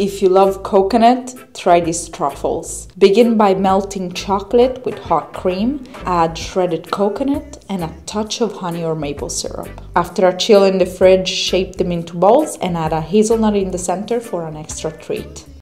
If you love coconut, try these truffles. Begin by melting chocolate with hot cream, add shredded coconut and a touch of honey or maple syrup. After a chill in the fridge, shape them into balls and add a hazelnut in the center for an extra treat.